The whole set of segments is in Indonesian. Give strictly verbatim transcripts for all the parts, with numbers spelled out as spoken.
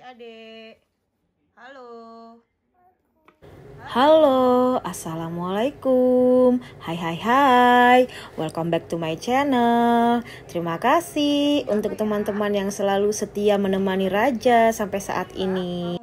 adik-adik. Halo. Halo, assalamualaikum. Hai hai hai. Welcome back to my channel. Terima kasih untuk teman-teman yang selalu setia menemani Raja sampai saat ini.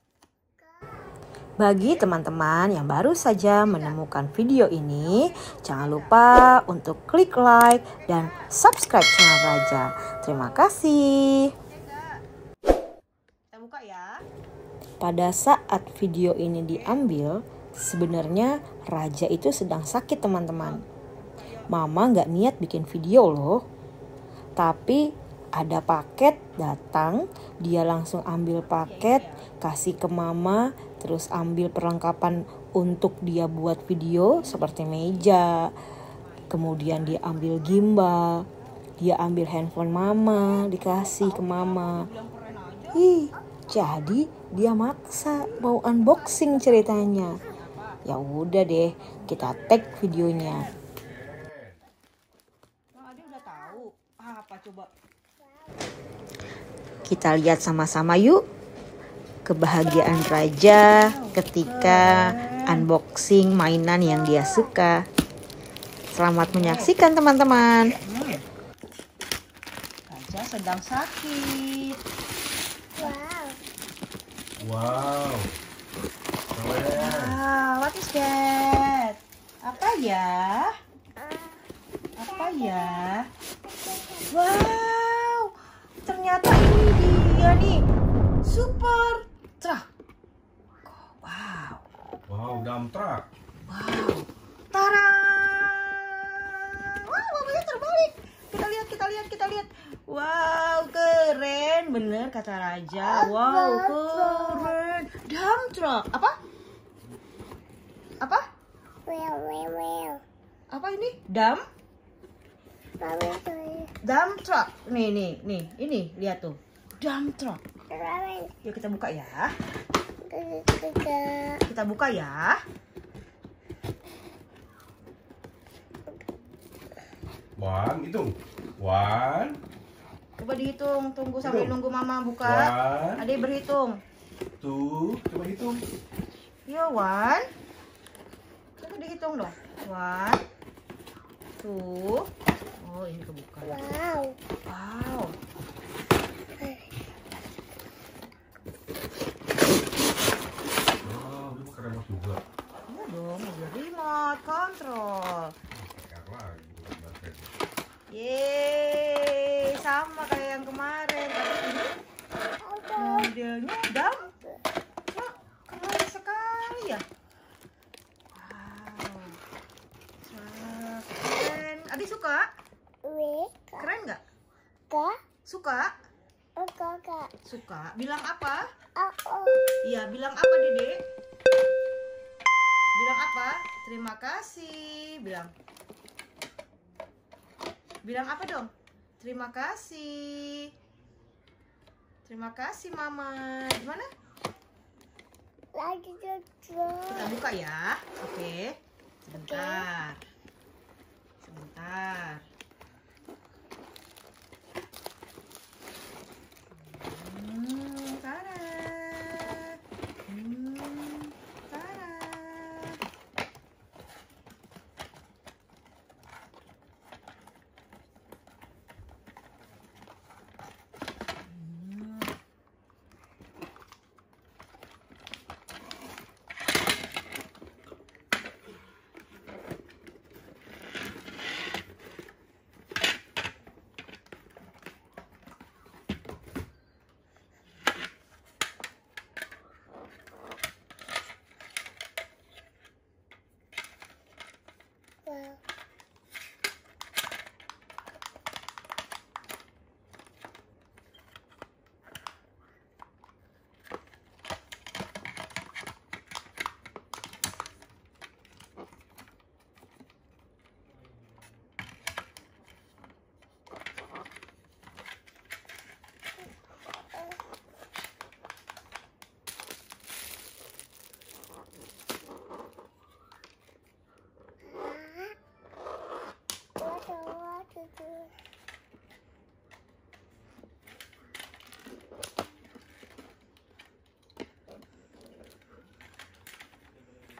Bagi teman-teman yang baru saja menemukan video ini, jangan lupa untuk klik like dan subscribe channel Raja. Terima kasih. Kita buka ya. Pada saat video ini diambil, sebenarnya Raja itu sedang sakit, teman-teman. Mama gak niat bikin video loh. Tapi ada paket datang, dia langsung ambil paket, kasih ke mama, terus ambil perlengkapan untuk dia buat video seperti meja. Kemudian dia ambil gimbal, dia ambil handphone mama, dikasih ke mama. Ih, jadi dia maksa mau unboxing ceritanya. Ya udah deh, kita tag videonya. Bang Ade udah tahu. Apa coba? Kita lihat sama-sama yuk kebahagiaan Raja ketika unboxing mainan yang dia suka. Selamat menyaksikan, teman-teman. Hmm. Raja sedang sakit. Wow. Wow. Keren. Ah, what is that? Apa ya? Apa ya? Wow. Ternyata ini dia nih. Super truck. Wow. Wow, dump truck. Wow. Tara. Wow, bapaknya terbalik. Kita lihat, kita lihat, kita lihat. Wow, keren. Bener kata Raja. Wow, keren. Dump truck. Apa? Apa? Well, well, well. Apa ini? Dump? Dump truck. Nih, nih, nih. Ini, lihat tuh. Dump truck. Yuk kita buka ya. Kita buka ya. One, hitung. One, Coba dihitung. Tunggu sambil Hitung. nunggu mama buka. one, Adik berhitung. two. Coba hitung. Yo, one. Coba dihitung dong. One, two. Oh, ini kebuka. Wow. Wow. Wow, ini pakai remote juga. Iya dong, mobil remote control. Pakai lagi. Yeay, sama kayak yang kemarin. Tapi ini modelnya dump truck. Keren sekali ya. Wow. Truck. Keren. Adik suka? Weka. Keren nggak? Ka. Suka? Ka. Ka. Suka. Bilang apa? Oh, oh. Iya, bilang apa, Dede? Bilang apa? Terima kasih. Bilang. Bilang apa dong? Terima kasih. Terima kasih, Mama. Gimana? Lagi Kita jujur. buka ya. Oke. Sebentar. Sebentar. Hmm, Tara. Hmm, Tara. Hmm.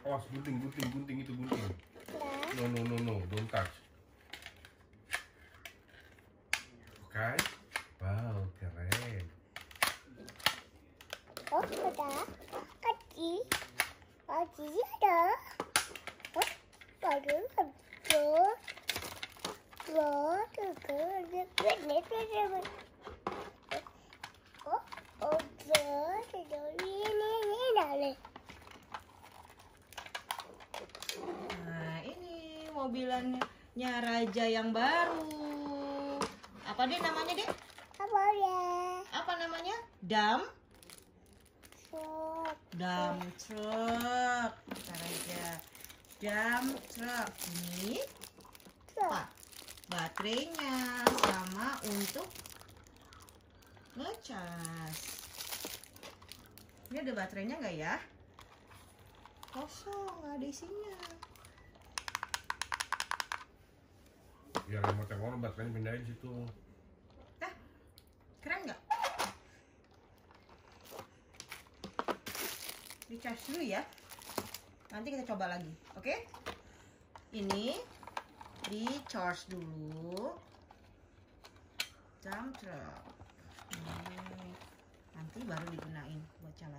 awas gunting, gunting, gunting itu gunting. Nah, No, no, no, no, don't touch. Oke. Wow, keren. oh ada kaki. Kaki ada. Oh, baru ada. Wah, keren, keren, keren. Oh, oh, keren. Ini, ini, ini. Nah, ini mobilannya Raja yang baru. Apa deh namanya deh? Apa ya? Apa namanya? Dump Sok. Dump truck. Kata Raja. Dump truck. Ini apa? Baterainya sama untuk ngecas. Ini ada baterainya nggak ya? Kosong, nggak ada isinya. Biar remote yang mana baterainya pindahin situ. Nah, keren nggak? Dicas dulu ya. Nanti kita coba lagi, oke? Ini di charge dulu. Dump truck. Ini. Nanti baru digunain buat jalan.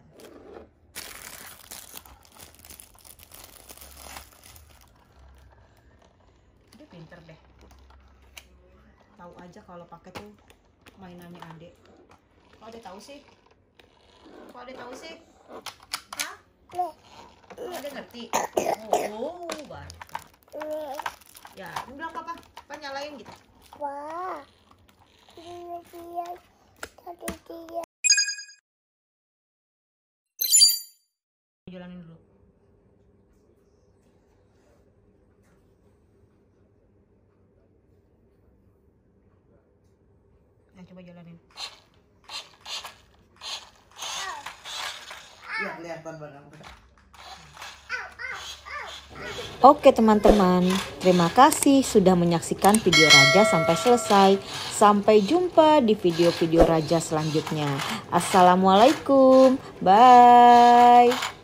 Dia pinter deh. Tahu aja kalau pakai tuh mainannya adek. Kok adek tahu sih? Kok adek tahu sih? Hah? Nih, Kok adek ngerti? Oh, baru. nih. Ya, ini bilang papa, papa nyalain gitu. Wah. Ini dia. Tadi dia. Jalanin dulu. Nah, coba jalanin. Ya, kelihatan banget. Oke teman-teman, terima kasih sudah menyaksikan video Raja sampai selesai. Sampai jumpa di video-video Raja selanjutnya. Assalamualaikum, bye.